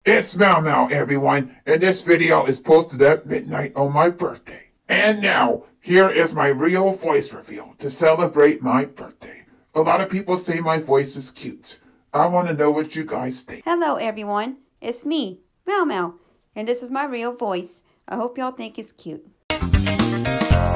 It's Mao Mao, everyone, and this video is posted at midnight on my birthday. And now, here is my real voice reveal to celebrate my birthday. A lot of people say my voice is cute. I want to know what you guys think. Hello everyone, it's me, Mao Mao, and this is my real voice. I hope y'all think it's cute.